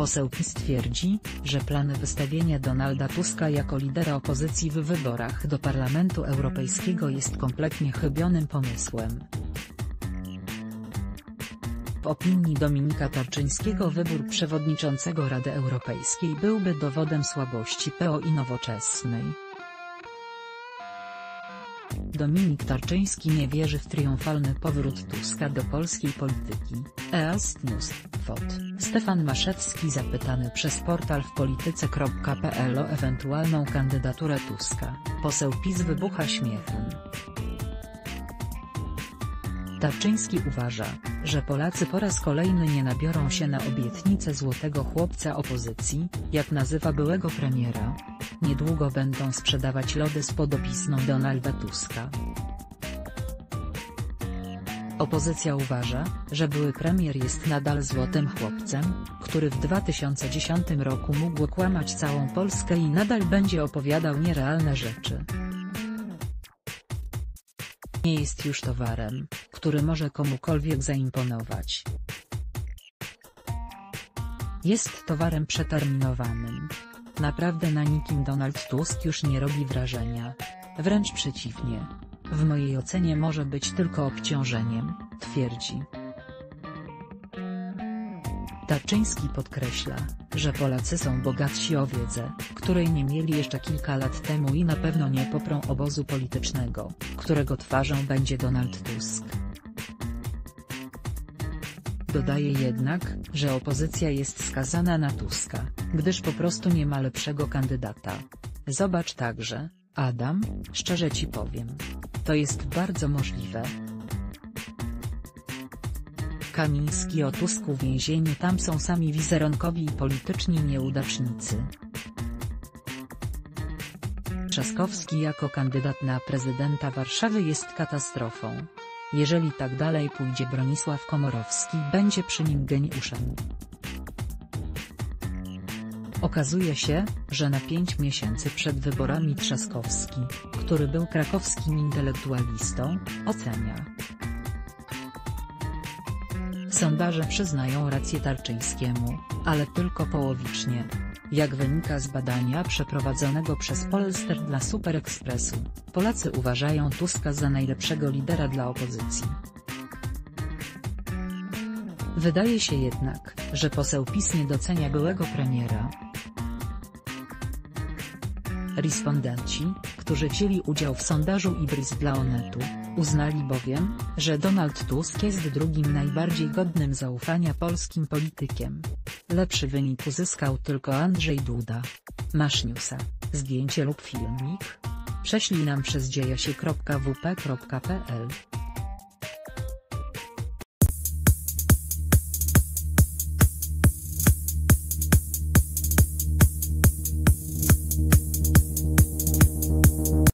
Poseł PiS twierdzi, że plan wystawienia Donalda Tuska jako lidera opozycji w wyborach do Parlamentu Europejskiego jest kompletnie chybionym pomysłem. W opinii Dominika Tarczyńskiego wybór przewodniczącego Rady Europejskiej byłby dowodem słabości PO i Nowoczesnej. Dominik Tarczyński nie wierzy w triumfalny powrót Tuska do polskiej polityki. EAST News. Stefan Maszewski zapytany przez portal wpolityce.pl o ewentualną kandydaturę Tuska, poseł PiS wybucha śmiechem. Tarczyński uważa, że Polacy po raz kolejny nie nabiorą się na obietnicę złotego chłopca opozycji, jak nazywa byłego premiera. Niedługo będą sprzedawać lody z podobizną Donalda Tuska. Opozycja uważa, że były premier jest nadal złotym chłopcem, który w 2010 roku mógł kłamać całą Polskę i nadal będzie opowiadał nierealne rzeczy. Nie jest już towarem, który może komukolwiek zaimponować. Jest towarem przeterminowanym. Naprawdę na nikim Donald Tusk już nie robi wrażenia. Wręcz przeciwnie. W mojej ocenie może być tylko obciążeniem, twierdzi. Tarczyński podkreśla, że Polacy są bogatsi o wiedzę, której nie mieli jeszcze kilka lat temu i na pewno nie poprą obozu politycznego, którego twarzą będzie Donald Tusk. Dodaje jednak, że opozycja jest skazana na Tuska, gdyż po prostu nie ma lepszego kandydata. Zobacz także, Adam, szczerze ci powiem. To jest bardzo możliwe. Kamiński o Tusku więzieniu tam są sami wizerunkowi i polityczni nieudacznicy. Trzaskowski jako kandydat na prezydenta Warszawy jest katastrofą. Jeżeli tak dalej pójdzie Bronisław Komorowski będzie przy nim geniuszem. Okazuje się, że na 5 miesięcy przed wyborami Trzaskowski, który był krakowskim intelektualistą, ocenia. Sondaże przyznają rację Tarczyńskiemu, ale tylko połowicznie. Jak wynika z badania przeprowadzonego przez Polster dla Super Expressu, Polacy uważają Tuska za najlepszego lidera dla opozycji. Wydaje się jednak, że poseł PiS nie docenia byłego premiera. Respondenci, którzy wzięli udział w sondażu Ibris dla Onetu, uznali bowiem, że Donald Tusk jest drugim najbardziej godnym zaufania polskim politykiem. Lepszy wynik uzyskał tylko Andrzej Duda. Masz newsa, zdjęcie lub filmik? Prześlij nam przez dziejasi.wp.pl